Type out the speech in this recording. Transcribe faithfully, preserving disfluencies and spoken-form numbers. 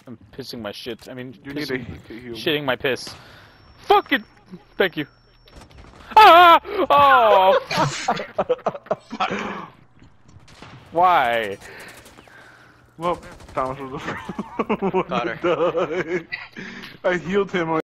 I'm pissing my shit. I mean, You need pissing, a heal. shitting my piss. Fucking. Thank you. Ah! Oh! Why? Well, Thomas was the first one Got her. to die. I healed him.